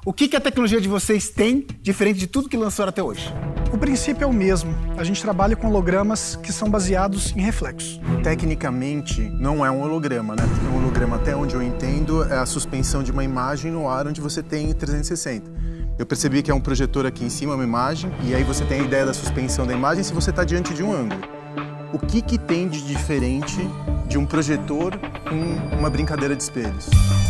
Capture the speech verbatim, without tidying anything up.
O que, que a tecnologia de vocês tem diferente de tudo que lançaram até hoje? O princípio é o mesmo. A gente trabalha com hologramas que são baseados em reflexos. Tecnicamente, não é um holograma, né? Porque um holograma, até onde eu entendo, é a suspensão de uma imagem no ar onde você tem trezentos e sessenta. Eu percebi que é um projetor aqui em cima, uma imagem, e aí você tem a ideia da suspensão da imagem se você está diante de um ângulo. O que, que tem de diferente de um projetor com uma brincadeira de espelhos?